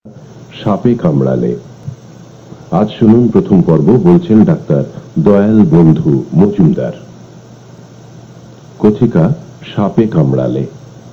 সাপে কামড়ালে। আজ শুনুন প্রথম পর্ব, বলছেন ডাক্তার দয়াল বন্ধু মজুমদার। কথিকা সাপে কামড়ালে।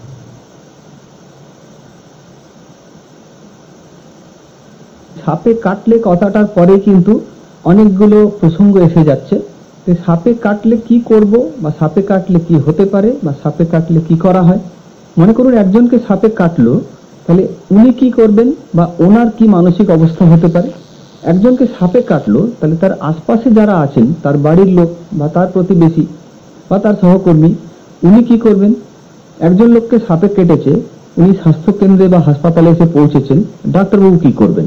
সাপে কাটলে কথাটার পরে কিন্তু অনেকগুলো প্রসঙ্গ এসে যাচ্ছে। সাপে কাটলে কি করব, বা সাপে কাটলে কি হতে পারে, বা সাপে কাটলে কি করা হয়। মনে করুন একজনকে সাপে কাটলো, তাহলে উনি কি করবেন বা ওনার কি মানসিক অবস্থা হতে পারে। একজনকে সাপে কাটলো, তাহলে তার আশপাশে যারা আছেন, তার বাড়ির লোক বা তার প্রতিবেশী বা তার সহকর্মী, উনি কি করবেন। একজন লোককে সাপে কেটেছে, উনি স্বাস্থ্যকেন্দ্রে বা হাসপাতালে এসে পৌঁছেছেন, ডাক্তারবাবু কি করবেন।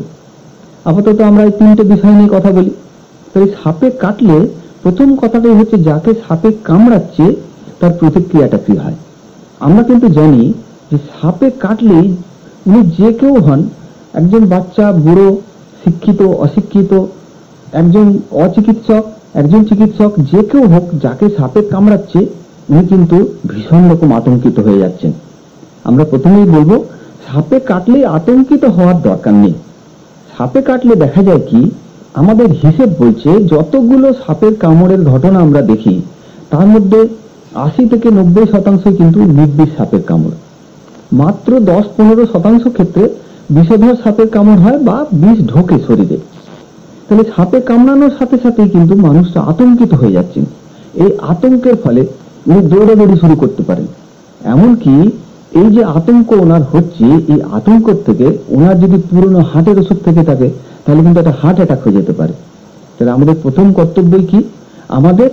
আপাতত আমরা এই তিনটে বিষয় নিয়ে কথা বলি। তাই সাপে কাটলে প্রথম কথাটাই হচ্ছে, যাকে সাপে কামড়াচ্ছে তার প্রতিক্রিয়াটা কি হয়। আমরা কিন্তু জানি যে সাপে কাটলেই উনি যে কেউ হন, একজন বাচ্চা, বুড়ো, শিক্ষিত, অশিক্ষিত, একজন অচিকিৎসক, একজন চিকিৎসক, যে কেউ হোক, যাকে সাপে কামড়াচ্ছে উনি কিন্তু ভীষণ রকম আতঙ্কিত হয়ে যাচ্ছেন। আমরা প্রথমেই বলবো, সাপে কাটলে আতঙ্কিত হওয়ার দরকার নেই। সাপে কাটলে দেখা যায় কি, আমাদের হিসেব বলছে যতগুলো সাপের কামড়ের ঘটনা আমরা দেখি, তার মধ্যে 80 থেকে 90% কিন্তু নির্বিষ সাপের কামড়। মাত্র 10-15% ক্ষেত্রে বিষধর সাপের কামড় হয় বা বিষ ঢোকে শরীরে। তাহলে সাপে কামড়ানোর সাথে সাথেই কিন্তু মানুষটা আতঙ্কিত হয়ে যাচ্ছেন। এই আতঙ্কের ফলে উনি দৌড়াদৌড়ি শুরু করতে পারেন। এমনকি এই যে আতঙ্ক ওনার হচ্ছে, এই আতঙ্ক থেকে ওনার যদি পুরনো হার্টের অসুখ থেকে থাকে, তাহলে কিন্তু একটা হার্ট অ্যাটাক হয়ে যেতে পারে। তাহলে আমাদের প্রথম কর্তব্যই কি, আমাদের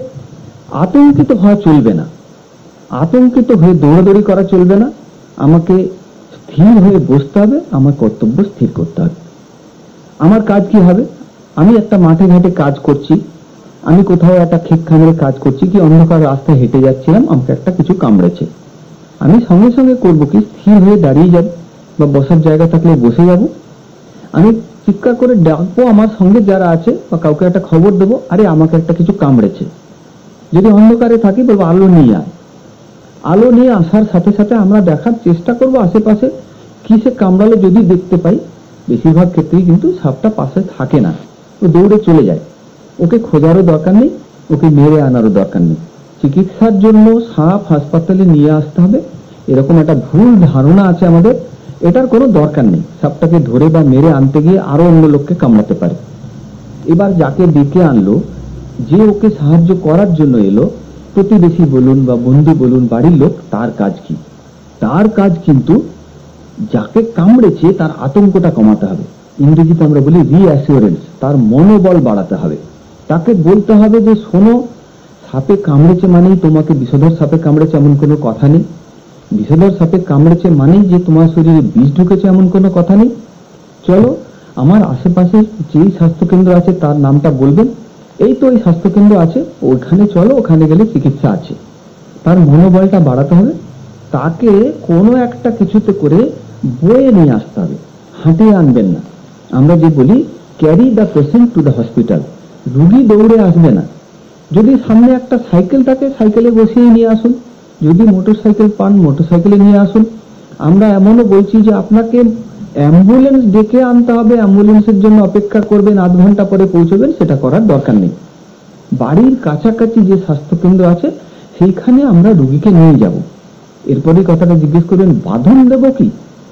আতঙ্কিত হওয়া চলবে না, আতঙ্কিত হয়ে দৌড়াদৌড়ি করা চলবে না। আমাকে স্থির হয়ে বসতে হবে, আমার কর্তব্য স্থির করতে হবে। আমার কাজ কি হবে, আমি একটা মাঠে ঘাটে কাজ করছি, আমি কোথাও একটা ক্ষেত খামারে কাজ করছি, কি অন্ধকার রাস্তায় হেঁটে যাচ্ছিলাম, আমাকে একটা কিছু কামড়েছে। আমি সঙ্গে সঙ্গে করবো কি, স্থির হয়ে দাঁড়িয়ে যাব, বা বসার জায়গা থাকলে বসে যাব। আমি চিৎকার করে ডাকবো আমার সঙ্গে যারা আছে, বা কাউকে একটা খবর দেবো, আরে আমাকে একটা কিছু কামড়েছে। যদি অন্ধকারে থাকি বলবো আলো নিয়ে আয়। আলো নিয়ে আসার সাথে সাথে আমরা দেখার চেষ্টা করব আশেপাশে কি সে কামড়ালে। যদি দেখতে পাই, বেশিরভাগ ক্ষেত্রেই কিন্তু সাপটা পাশে থাকে না, ও দৌড়ে চলে যায়। ওকে খোঁজারও দরকার নেই, ওকে মেরে আনারও দরকার নেই। চিকিৎসার জন্য সাপ হাসপাতালে নিয়ে আসতে হবে, এরকম একটা ভুল ধারণা আছে আমাদের। এটার কোনো দরকার নেই। সাপটাকে ধরে বা মেরে আনতে গিয়ে আরো অন্য লোককে কামড়াতে পারে। এবার যাকে ডেকে আনলো, যে ওকে সাহায্য করার জন্য এলো, প্রতিবেশী বলুন বা বন্ধু বলুন, বাড়ির লোক, তার কাজ কি? তার কাজ কিন্তু যাকে কামড়েছে তার আতঙ্কটা কমাতে হবে। ইংরেজিতে আমরা বলি রিঅ্যাসিওরেন্স, তার মনোবল বাড়াতে হবে। তাকে বলতে হবে যে শোনো, সাপে কামড়েছে মানেই তোমাকে বিষধর সাপে কামড়েছে এমন কোনো কথা নেই। বিষধর সাপে কামড়েছে মানেই যে তোমার শরীরে বিষ ঢুকেছে এমন কোনো কথা নেই। চলো, আমার আশেপাশে যেই স্বাস্থ্যকেন্দ্র আছে তার নামটা বলবেন, এই তো ওই স্বাস্থ্যকেন্দ্র আছে, ওখানে চলো, ওখানে গেলে চিকিৎসা আছে। তার মনোবলটা বাড়াতে হবে। তাকে কোনো একটা কিছুতে করে বয়ে নিয়ে আসতে হবে, হাঁটিয়ে আনবেন না। আমরা যে বলি carry the patient to the hospital, রুগী দৌড়ে আসবে না। যদি সামনে একটা সাইকেল থাকে, সাইকেলে বসিয়ে নিয়ে আসুন। যদি মোটর সাইকেল পান, মোটর সাইকেলে নিয়ে আসুন। আমরা এমনও বলছি যে আপনাকে অ্যাম্বুলেন্স ডেকে আনতে হবে, অ্যাম্বুলেন্সের জন্য অপেক্ষা করবেন, আধ ঘন্টা পরে পৌঁছবেন, সেটা করার দরকার নেই। বাড়ির কাছাকাছি যে স্বাস্থ্যকেন্দ্র আছে সেইখানে আমরা রোগীকে নিয়ে যাব। এরপরে কথাটা জিজ্ঞেস করবেন, বাঁধন দেব কি?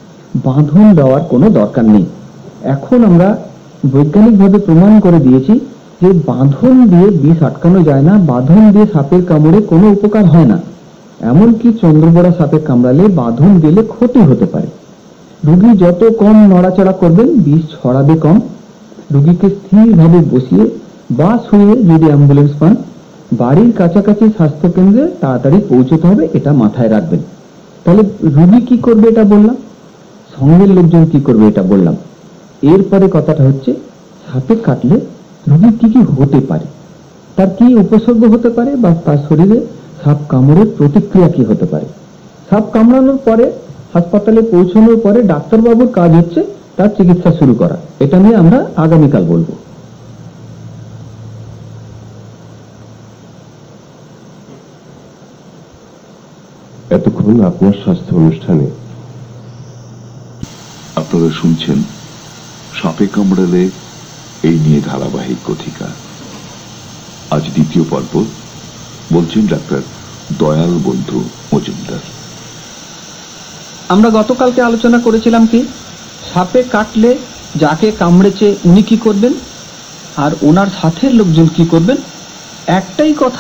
বাঁধন দেওয়ার কোনো দরকার নেই। এখন আমরা বৈজ্ঞানিকভাবে প্রমাণ করে দিয়েছি যে বাঁধন দিয়ে বিষ আটকানো যায় না, বাঁধন দিয়ে সাপের কামড়ে কোনো উপকার হয় না। এমনকি চন্দ্রবড়া সাপে কামড়ালে বাঁধন দিলে ক্ষতি হতে পারে। রোগী যত কম নড়াচড়া করবেন, বিষ ছড়াবে কম। রোগীকে স্থিরভাবে বসিয়ে বা শুয়ে, যদি অ্যাম্বুলেন্স পান, বাড়ির কাছাকাছি স্বাস্থ্যকেন্দ্রে তাড়াতাড়ি পৌঁছতে হবে, এটা মাথায় রাখবেন। তাহলে রোগী কি করবে এটা বললাম, সঙ্গের লোকজন কি করবে এটা বললাম। এরপরে কথাটা হচ্ছে, সাপে কাটলে রোগী কি কি হতে পারে, তার কি উপসর্গ হতে পারে, বা তার শরীরে সাপ কামড়ের প্রতিক্রিয়া কি হতে পারে। সাপ কামড়ানোর পরে, হাসপাতালে পৌঁছানোর পরে ডাক্তারবাবুর কাজ হচ্ছে তার চিকিৎসা শুরু করা। এটা নিয়ে আমরা আগামীকাল বলবো। এতক্ষণ আপনার স্বাস্থ্য অনুষ্ঠানে আপনারা শুনছেন সাপে কামড়ালে এই নিয়ে ধারাবাহিক কথিকা। আজ দ্বিতীয় পর্ব, বলছেন ডাক্তার দয়াল বন্ধু মজুমদার। আমরা গতকালকে আলোচনা করেছিলাম কি সাপে কাটলে যাকে কামড়েছে উনি কি করবেন আর ওনার সাথের লোকজন কি করবেন। একটাই কথা,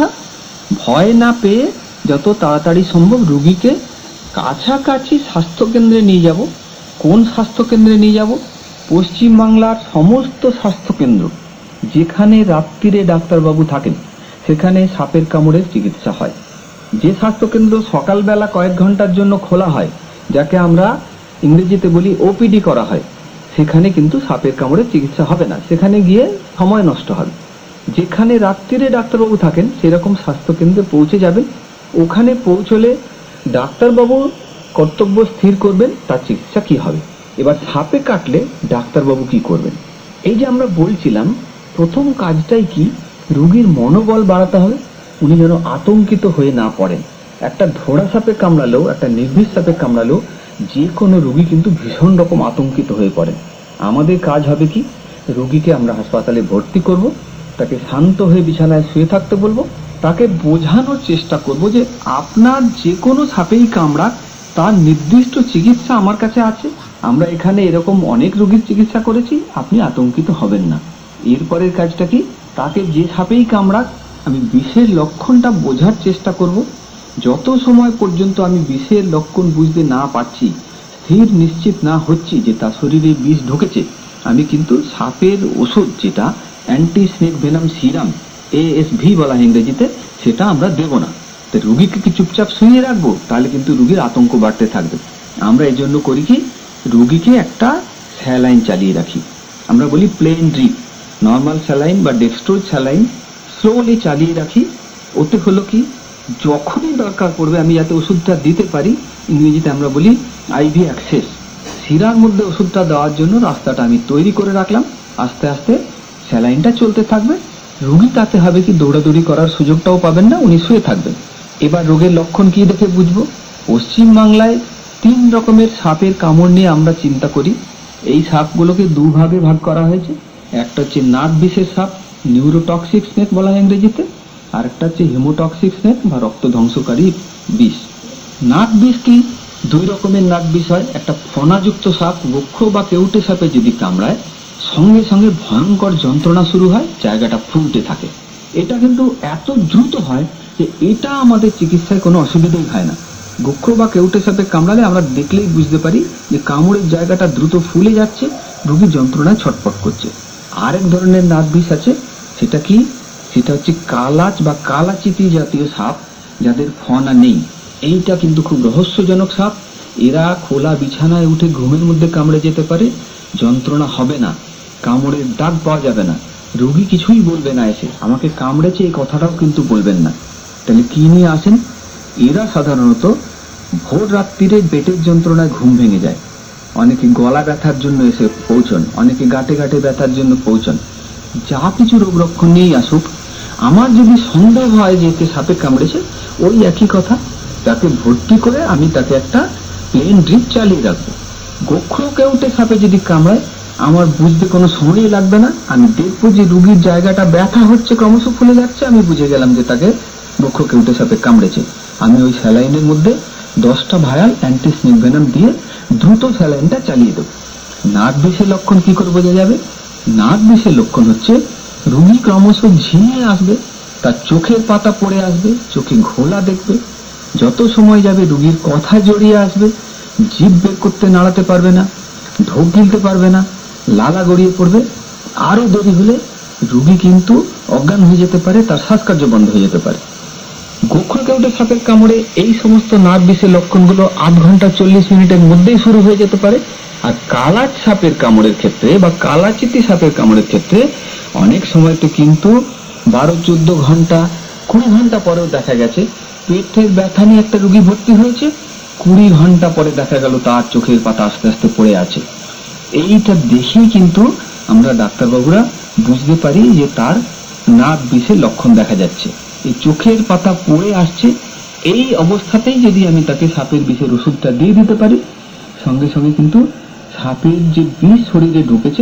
ভয় না পেয়ে যত তাড়াতাড়ি সম্ভব রোগীকে কাছাকাছি স্বাস্থ্যকেন্দ্রে নিয়ে যাব। কোন স্বাস্থ্যকেন্দ্রে নিয়ে যাব? পশ্চিমবাংলার সমস্ত স্বাস্থ্যকেন্দ্র যেখানে রাত্রিরে ডাক্তারবাবু থাকেন সেখানে সাপের কামড়ের চিকিৎসা হয়। যে স্বাস্থ্যকেন্দ্র সকালবেলা কয়েক ঘন্টার জন্য খোলা হয়, যাকে আমরা ইংরেজিতে বলি ওপিডি করা হয়, সেখানে কিন্তু সাপের কামড়ের চিকিৎসা হবে না, সেখানে গিয়ে সময় নষ্ট হবে। যেখানে রাত্রিরে ডাক্তারবাবু থাকেন সেরকম স্বাস্থ্যকেন্দ্রে পৌঁছে যাবেন। ওখানে পৌঁছলে ডাক্তারবাবু কর্তব্য স্থির করবেন তার চিকিৎসা কি হবে। এবার সাপে কাটলে ডাক্তারবাবু কি করবেন? এই যে আমরা বলছিলাম প্রথম কাজটাই কি, রোগীর মনোবল বাড়াতে হবে, উনি যেন আতঙ্কিত হয়ে না পড়েন। একটা ধোড়া সাপে কামড়ালেও, একটা নির্ভীক সাপে কামড়ালেও যে কোনো রোগী কিন্তু ভীষণ রকম আতঙ্কিত হয়ে পড়ে। আমাদের কাজ হবে কি, রোগীকে আমরা হাসপাতালে ভর্তি করব, তাকে শান্ত হয়ে বিছানায় শুয়ে থাকতে বলবো, তাকে বোঝানোর চেষ্টা করব যে আপনার যে কোনো সাপেই কামড়াক তার নির্দিষ্ট চিকিৎসা আমার কাছে আছে, আমরা এখানে এরকম অনেক রোগীর চিকিৎসা করেছি, আপনি আতঙ্কিত হবেন না। এরপরের কাজটা কি, তাকে যে সাপেই কামড়াক আমি বিষের লক্ষণটা বোঝার চেষ্টা করব। যত সময় পর্যন্ত আমি বিষের লক্ষণ বুঝতে না পারছি, স্থির নিশ্চিত না হচ্ছি যে তার শরীরে বিষ ঢুকেছে, আমি কিন্তু সাপের ওষুধ যেটা anti snake venom serum ASV বলা ইংরেজিতে, সেটা আমরা দেব না। তো রুগীকে কি চুপচাপ শুয়ে রাখবো? তাহলে কিন্তু রুগীর আতঙ্ক বাড়তে থাকবে। আমরা এই জন্য করি কি, রুগীকে একটা স্যালাইন চালিয়ে রাখি। আমরা বলি প্লেন ড্রিপ, নর্মাল স্যালাইন বা ডেক্সট্রোজ স্যালাইন স্লোলি চালিয়ে রাখি। ওতে হলো কি, যখনই দরকার পড়বে আমি যাতে ওষুধটা দিতে পারি, ইংরেজিতে আমরা বলি IV অ্যাক্সেস, শিরার মধ্যে ওষুধটা দেওয়ার জন্য রাস্তাটা আমি তৈরি করে রাখলাম। আস্তে আস্তে স্যালাইনটা চলতে থাকবে, রোগী তাতে হবে কি দৌড়াদৌড়ি করার সুযোগটাও পাবেন না, উনি শুয়ে থাকবেন। এবার রোগের লক্ষণ কি দেখে বুঝবো? পশ্চিমবাংলায় 3 রকমের সাপের কামড় নিয়ে আমরা চিন্তা করি। এই সাপগুলোকে দুভাগে ভাগ করা হয়েছে। একটা হচ্ছে নাক বিষের সাপ, নিউরোটক্সিক স্নেক বলা হয় ইংরেজিতে, আর একটা হচ্ছে হিমোটক্সিক স্নেক বা রক্ত ধ্বংসকারী বিষ। নাক বিষ কি? 2 রকমের নাক বিষ হয়। একটা ফণাযুক্ত সাপ, বক্ষ বা কেউটে সাপে যদি কামড়ায় সঙ্গে সঙ্গে ভয়ঙ্কর যন্ত্রণা শুরু হয়, জায়গাটা ফুলতে থাকে। এটা কিন্তু এত দ্রুত হয় যে এটা আমাদের চিকিৎসায় কোনো অসুবিধাই হয় না। বক্ষ বা কেউটে সাপে কামড়ালে আমরা দেখলেই বুঝতে পারি যে কামড়ের জায়গাটা দ্রুত ফুলে যাচ্ছে, রোগী যন্ত্রণায় ছটফট করছে। আরেক ধরনের নাক বিষ আছে, সেটা কি? সেটা হচ্ছে কালাচ বা কালাচিতি জাতীয় সাপ, যাদের ফণা নেই। এইটা কিন্তু খুব রহস্যজনক সাপ। এরা খোলা বিছানায় উঠে ঘুমের মধ্যে কামড়ে যেতে পারে, যন্ত্রণা হবে না, কামড়ের দাগ পাওয়া যাবে না, রোগী কিছুই বলবে না, এসে আমাকে কামড়েছে এই কথাটাও কিন্তু বলবেন না। তাহলে কি নিয়ে আসেন? এরা সাধারণত ভোর রাত্রিরে পেটের যন্ত্রণায় ঘুম ভেঙে যায়, অনেকে গলা ব্যথার জন্য এসে পৌঁছন, অনেকে গাঁটে গাঁটে ব্যথার জন্য পৌঁছন। যা কিছু রোগ লক্ষণ নিয়েই আসুক, আমার যদি সন্দেহ হয় যে একে সাপে কামড়েছে, ওই একই কথা, তাকে ভর্তি করে আমি তাকে একটা প্লেন ড্রিপ চালিয়ে রাখবো। বক্ষ কেউটে সাপে যদি কামড়ায় আমার বুঝতে কোনো সময়ই লাগবে না, আমি দেখবো যে রোগীর জায়গাটা ব্যথা হচ্ছে, ক্রমশ ফুলে যাচ্ছে, আমি বুঝে গেলাম যে তাকে বক্ষ কেউটে সাপে কামড়েছে। আমি ওই স্যালাইনের মধ্যে 10টা ভায়াল অ্যান্টি স্নেক ভেনাম দিয়ে দ্রুত স্যালাইনটা চালিয়ে দেবো। নাক বিষের লক্ষণ কি করে বোঝা যাবে? নাক বিষের লক্ষণ হচ্ছে রোগী ক্রমশ ঝিমিয়ে আসবে, তার চোখের পাতা পড়ে আসবে, চোখে ঘোলা দেখবে, যত সময় যাবে রোগীর কথা জড়িয়ে আসবে, জিভ বের করতে নাড়াতে পারবে না, ঢোক গিলতে পারবে না, লালা গড়িয়ে পড়বে। আরো দেরি হলে রোগী কিন্তু অজ্ঞান হয়ে যেতে পারে, তার শ্বাসকার্য বন্ধ হয়ে যেতে পারে। বক্ষ কেউটে সাপের কামড়ে এই সমস্ত নাক বিষের লক্ষণগুলো 8 ঘন্টা 40 মিনিটের মধ্যেই শুরু হয়ে যেতে পারে। আর কালাচ সাপের কামড়ের ক্ষেত্রে বা কালাচিতি সাপের কামড়ের ক্ষেত্রে অনেক সময় তো কিন্তু 12-14 ঘন্টা 20 ঘন্টা পরেও দেখা গেছে পেটের ব্যথা নিয়ে একটা রোগী ভর্তি হয়েছে, 20 ঘন্টা পরে দেখা গেল তার চোখের পাতা আস্তে আস্তে পড়ে আছে। এইটা দেখেই কিন্তু আমরা ডাক্তারবাবুরা বুঝতে পারি যে তার নাক বিষের লক্ষণ দেখা যাচ্ছে, এই চোখের পাতা পড়ে আসছে। এই অবস্থাতেই যদি আমি তাকে সাপের বিষের ওষুধটা দিয়ে দিতে পারি, সঙ্গে সঙ্গে কিন্তু সাপের যে বিষ শরীরে ঢুকেছে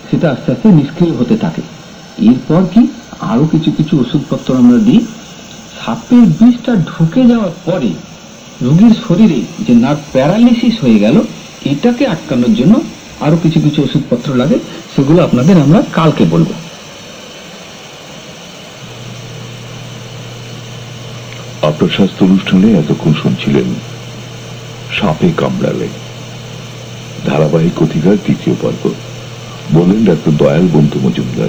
সেটা আস্তে আস্তে নিষ্ক্রিয় হতে থাকে। এরপর কি আরো কিছু কিছু ওষুধপত্র আমরা দিই। সাপের বিষটা ঢুকে যাওয়ার পরে রোগীর শরীরে যে নার্ভ প্যারালিসিস হয়ে গেল, এটাকে আটকানোর জন্য আরো কিছু কিছু ওষুধপত্র লাগে, সেগুলো আপনাদের আমরা কালকে বলবো। আপনার স্বাস্থ্য অনুষ্ঠানে এতক্ষণ শুনছিলেন সাপে কামড়ালে, ধারাবাহিক কথিকার দ্বিতীয় পর্ব। বললেন ডাক্তার দয়াল বন্ধু মজুমদার।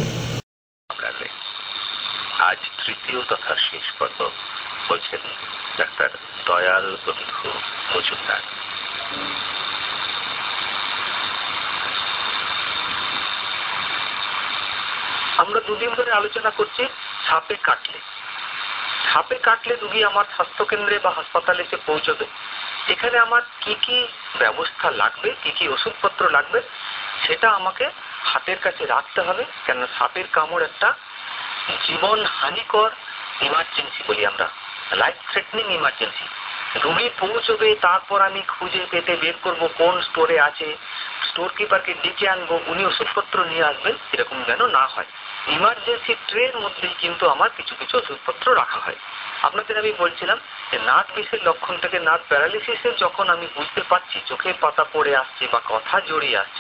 আজ তৃতীয় তথা শেষ পর্ব, বলছেন ডাক্তার দয়াল বন্ধু মজুমদার। আমরা দুদিন ধরে আলোচনা করছি সাপে কাটলে। সাপে কাটলে রুগী আমার স্বাস্থ্যকেন্দ্রে বা হাসপাতালে এসে পৌঁছবে, এখানে আমার কি কি ব্যবস্থা লাগবে, কি কি ওষুধপত্র লাগবে, সেটা আমাকে হাতের কাছে রাখতে হবে। কেন সাপের কামড় একটা জীবন হানিকর ইমার্জেন্সি বলি আমরা, লাইফ থ্রেটনিং ইমার্জেন্সি। রুগী পৌঁছবে, তারপর আমি খুঁজে পেতে বের করব কোন স্টোরে আছে, স্টোর কিপারকে ডেকে আনবো, উনি ওষুধপত্র নিয়ে আসবেন, এরকম যেন না হয়। ইমার্জেন্সি ট্রের মধ্যেই কিন্তু আমার কিছু কিছু ওষুধপত্র রাখা হয়। আপনাদের আমি বলছিলাম যে নার্ভ বিষের লক্ষণ থেকে নার্ভ প্যারালিসিসের যখন আমি বুঝতে পারছি চোখের পাতা পড়ে আসছে বা কথা জড়িয়ে আসছে,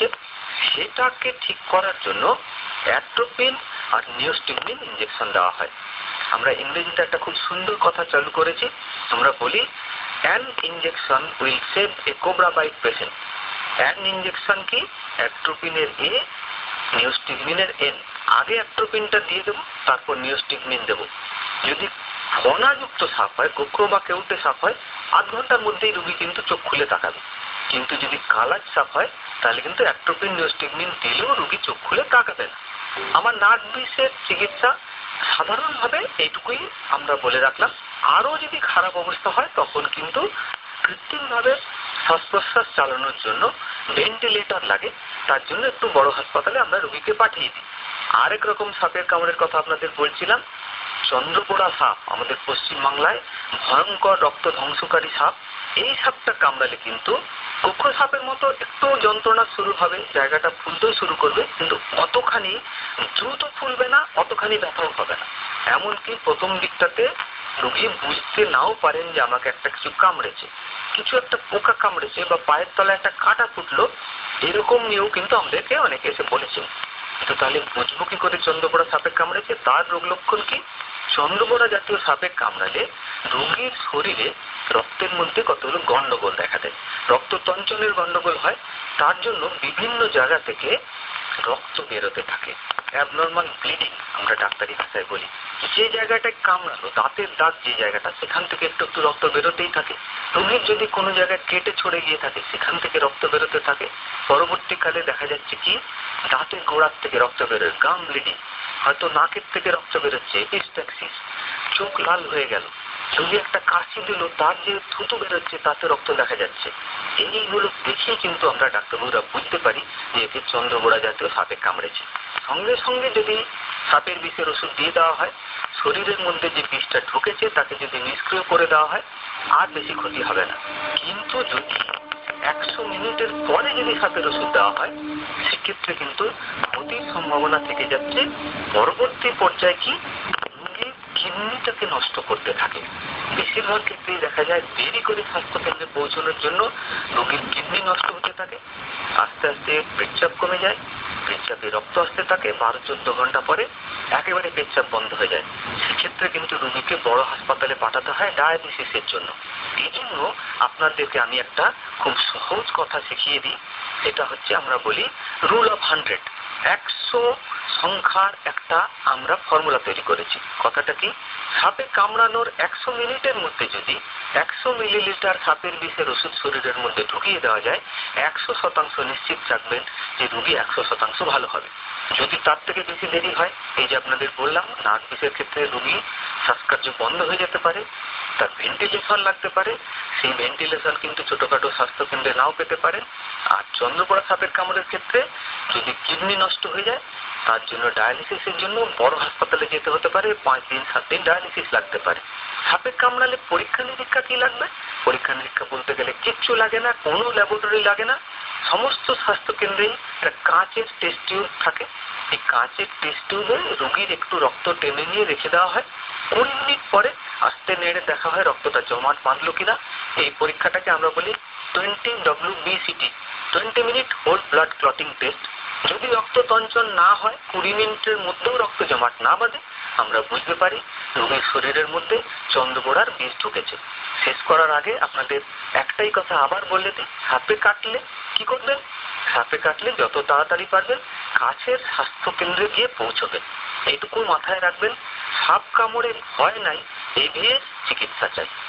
সেটাকে ঠিক করার জন্য অ্যাট্রোপিন আর নিওস্টিগমিন ইঞ্জেকশন দেওয়া হয়। আমরা ইংরেজিতে একটা খুব সুন্দর কথা চালু করেছি, আমরা বলি an injection will save a cobra bite patient. An injection কি? অ্যাট্রোপিনের এ, নিওস্টিগমিনের এন। আগে অ্যাট্রোপিনটা দিয়ে দেবো, তারপর নিওস্টিগমিন দেবো। যদি ফনাযুক্ত সাপ হয়, কোকড়ো বা কেউটে সাপ হয়, আধ ঘন্টার মধ্যেই রুগী কিন্তু চোখ খুলে তাকাবে। কিন্তু যদি কালাজ সাপ হয়, তাহলে কিন্তু অ্যাট্রোপিন নিওস্টিগমিন দিলেও রুগী চোখ খুলে তাকাবে না। আমার নার্ভ বিষের চিকিৎসা সাধারণভাবে এইটুকুই আমরা বলে রাখলাম। আরো যদি খারাপ অবস্থা হয় তখন কিন্তু কৃত্রিমভাবে শ্বাস প্রশ্বাস চালানোর জন্য ভেন্টিলেটর লাগে, তার জন্য একটু বড় হাসপাতালে আমরা রোগীকে পাঠিয়ে দিই। আরেক রকম সাপের কামড়ের কথা আপনাদের বলছিলাম, চন্দ্রপোড়া সাপ, আমাদের পশ্চিমবাংলায় ভয়ঙ্কর রক্ত ধ্বংসকারী সাপ। এই সাপটা কামড়ালে কিন্তু কোকড়ো সাপের মতো একটু যন্ত্রণা শুরু হবে, জায়গাটা ফুলতেও শুরু করবে, কিন্তু অতখানি দ্রুত ফুলবে না, অতখানি ব্যথাও হবে না। এমনকি প্রথম দিকটাতে রোগী বুঝতে নাও পারেন যে আমাকে একটা কিছু কামড়েছে, কিছু একটা পোকা কামড়েছে বা পায়ের তলায় একটা কাঁটা ফুটলো, এরকম নিয়েও কিন্তু আমাদেরকে অনেকে এসে বলেছেন। তো তাহলে বুঝবো কি করে চন্দ্রপোড়া সাপে কামড়েছে? তার রোগ লক্ষণ কি? চন্দ্রপোড়া জাতীয় সাপে কামড়ালে রোগীর শরীরে রক্তের মধ্যে কতগুলো গন্ডগোল দেখা দেয়, রক্ত তঞ্চনের গন্ডগোল হয়। তার জন্য বিভিন্ন জায়গা থেকে রক্ত বেরোতে থাকে, অ্যাবনর্মাল ব্লিডিং আমরা ডাক্তারি ভাষায় বলি। যে জায়গাটায় কামড়ালো, দাঁতের দাগ যে জায়গাটা, সেখান থেকে একটু একটু রক্ত বেরোতেই থাকে। রোগীর যদি কোনো জায়গায় কেটে ছড়ে গিয়ে থাকে, সেখান থেকে রক্ত বেরোতে থাকে। পরবর্তীকালে দেখা যাচ্ছে কি দাঁতের গোড়ার থেকে রক্ত বেরোয়, গাম ব্লিডিং, হয়তো নাকের থেকে রক্ত বেরোচ্ছে, এপিস্ট্যাক্সিস, চোখ লাল হয়ে গেল, যদি একটা কাশি দিল, তার যে থুতু বেরোচ্ছে তাতে রক্ত দেখা যাচ্ছে। এইগুলো দেখেই কিন্তু আমরা ডাক্তারবাবুরা বুঝতে পারি যে একে চন্দ্রপোড়া জাতীয় সাপে কামড়েছে। সঙ্গে সঙ্গে যদি সাপের বিষের ওষুধ দিয়ে দেওয়া হয়, শরীরের মধ্যে যে বিষটা ঢুকেছে তাকে যদি নিষ্ক্রিয় করে দেওয়া হয়, আর বেশি ক্ষতি হবে না। কিন্তু যদি 100 মিনিটের পরে যদি সাপের ওষুধ দেওয়া হয়, সেক্ষেত্রে কিন্তু ক্ষতির সম্ভাবনা থেকে যাচ্ছে। পরবর্তী পর্যায়ে কি রোগীর কিডনিটাকে নষ্ট করতে থাকে। বেশিরভাগ ক্ষেত্রেই দেখা যায় দেরি করে স্বাস্থ্যকেন্দ্রে পৌঁছানোর জন্য রোগীর কিডনি নষ্ট হতে থাকে, আস্তে আস্তে পেটচাপ কমে যায়, পেটচাপে রক্ত আসতে থাকে, 12-14 ঘন্টা পরে একেবারে পেটচাপ বন্ধ হয়ে যায়। সেক্ষেত্রে কিন্তু রোগীকে বড় হাসপাতালে পাঠাতে হয় ডায়ালিসিসের জন্য। এই জন্য আপনাদেরকে আমি একটা খুব সহজ কথা শিখিয়ে দিই, এটা হচ্ছে আমরা বলি রুল অফ 100। 100 সংখ্যার একটা আমরা ফর্মুলা তৈরি করেছি। কথাটা কি? সাপে কামড়ানোর 100 মিনিটের মধ্যে যদি 100 মিলিলিটার সাপের বিষের ওষুধ শরীরের মধ্যে ঢুকিয়ে দেওয়া যায়, 100% নিশ্চিত থাকবেন যে রোগী 100% ভালো হবে। যদি তার থেকে বেশি দেরি হয়, এই যে আপনাদের বললাম নাক বিষের ক্ষেত্রে রোগী শ্বাসকার্য বন্ধ হয়ে যেতে পারে, তার ভেন্টিলেশন লাগতে পারে, সেই ভেন্টিলেশন কিন্তু ছোটখাটো স্বাস্থ্যকেন্দ্রে নাও পেতে পারেন। আর চন্দ্রপোড়া সাপের কামড়ের ক্ষেত্রে যদি কিডনি নষ্ট হয়ে যায়, তার জন্য ডায়ালিসিসের জন্য বড় হাসপাতালে যেতে হতে পারে, 5 দিন 7 দিন ডায়ালিসিস লাগতে পারে। সাপে কামড়ালে পরীক্ষা নিরীক্ষা কি লাগবে? পরীক্ষা নিরীক্ষা বলতে গেলে কিচ্ছু লাগে না, কোনো ল্যাবরেটরি লাগে না, সমস্ত স্বাস্থ্য কেন্দ্রেই একটা কাঁচের টেস্ট টিউব থাকে। এই কাঁচের টেস্ট টিউবে রোগীর একটু রক্ত টেনে নিয়ে রেখে দেওয়া হয়। 20 মিনিট পরে আস্তে নেড়ে দেখা হয় রক্তটা জমাট বাঁধলো কিনা। এই পরীক্ষাটাকে আমরা বলি 20 WBCT, 20 minute whole blood clotting test. যদি রক্ত তঞ্চন না হয়, 20 মিনিটের মধ্যেও রক্ত জমাট না বাঁধে, আমরা বুঝতে পারি রোগীর শরীরের মধ্যে চন্দ্রবোড়ার বীজ ঢুকেছে। শেষ করার আগে আপনাদের একটাই কথা আবার বলে দিই, সাপে কাটলে কি করবেন? সাপে কাটলে যত তাড়াতাড়ি পারবেন কাছের স্বাস্থ্য কেন্দ্রে গিয়ে পৌঁছবেন। এইটুকু মাথায় রাখবেন, সাপ কামড়ে ভয় নাই, এই চিকিৎসা চাই।